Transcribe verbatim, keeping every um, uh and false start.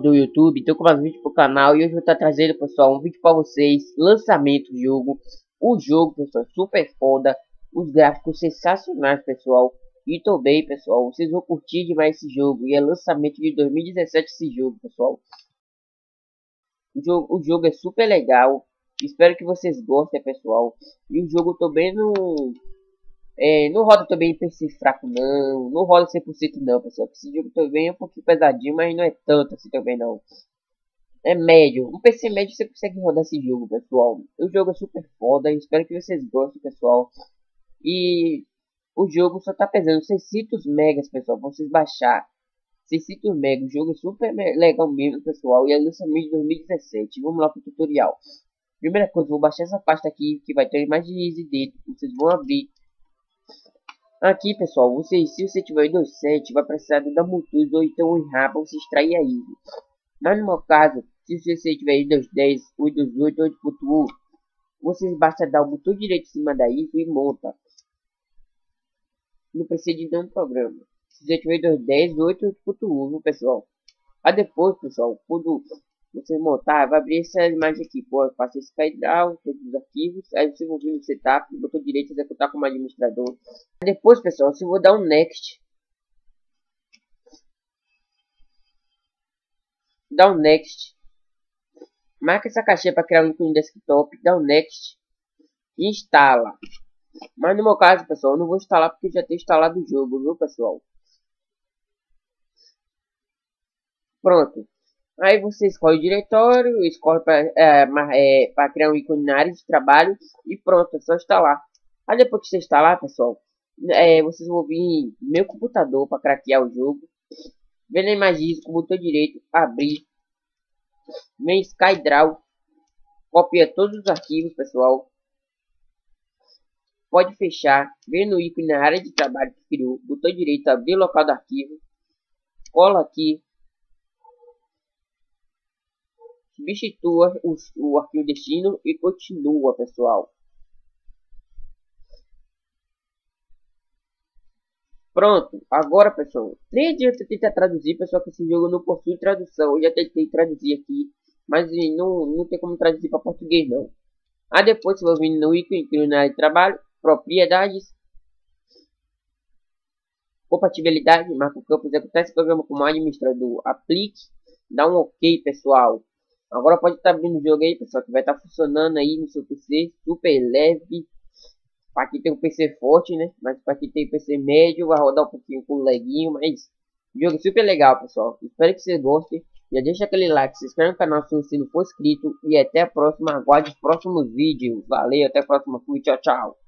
do YouTube, tô com mais vídeo pro canal e hoje eu vou estar trazendo, pessoal, um vídeo para vocês, lançamento do jogo. O jogo, pessoal, super foda, os gráficos sensacionais, pessoal. E tô bem, pessoal, vocês vão curtir demais esse jogo. E é lançamento de dois mil e dezessete esse jogo, pessoal. O jogo, o jogo é super legal, espero que vocês gostem, pessoal. E o jogo também não... É, não roda também em P C fraco não, não roda cem por cento não, pessoal. Esse jogo também é um pouquinho pesadinho, mas não é tanto assim também não. É médio, um P C médio você consegue rodar esse jogo, pessoal. O jogo é super foda, espero que vocês gostem, pessoal. E o jogo só tá pesando seiscentos megas, pessoal, pra vocês baixar. seiscentos megas, o jogo é super legal mesmo, pessoal. E é lançamento de dois mil e dezessete, vamos lá pro tutorial. Primeira coisa, vou baixar essa pasta aqui, que vai ter a imagem de Easy dentro, vocês vão abrir. Aqui, pessoal, você, se você tiver Windows sete, vai precisar do Damutuz ou então o IRA para você extrair a I S O. Mas no meu caso, se você tiver Windows dez, Windows oito ou oito ponto um, você basta dar o botão direito em cima da I S O e monta. Não precisa de nenhum programa. Se você tiver Windows dez, oito ou oito ponto um, pessoal. Aí depois, pessoal, quando você montar, vai abrir essa imagem aqui. Pô, faça esse SkyDraw, todos os arquivos. Aí você vai vir no setup, botão direito, executar como administrador. Aí depois, pessoal, você vou dar um next. Dá um next. Marca essa caixinha para criar um ícone desktop. Dá um next. E instala. Mas no meu caso, pessoal, eu não vou instalar porque já tem instalado o jogo, viu, pessoal? Pronto. Aí você escolhe o diretório, escolhe para é, é, para criar um ícone na área de trabalho e pronto, é só instalar. Aí depois que você instalar, pessoal, é, vocês vão vir no meu computador para craquear o jogo. Vem na imagem com o botão direito, abrir, vem SkyDraw, copia todos os arquivos, pessoal. Pode fechar, vem no ícone na área de trabalho que criou, botão direito, abrir o local do arquivo, cola aqui. Substitua o, o arquivo destino e continua, pessoal. Pronto, agora, pessoal, nem adianta tentar traduzir, pessoal, que esse jogo não possui tradução. Eu já tentei traduzir aqui, mas não, não tem como traduzir para português, não. Aí depois você vai vir no ícone na área de trabalho, propriedades, compatibilidade, marca o campo, executar esse programa como administrador, aplique, dá um ok, pessoal. Agora pode estar abrindo o jogo aí, pessoal, que vai estar funcionando aí no seu P C, super leve. Para quem tem um P C forte, né? Mas para quem tem P C médio, vai rodar um pouquinho com leguinho, mas o jogo é super legal, pessoal. Espero que vocês gostem. Já deixa aquele like, se inscreve no canal se você não for inscrito. E até a próxima, aguarde os próximos vídeos. Valeu, até a próxima. Fui, tchau, tchau.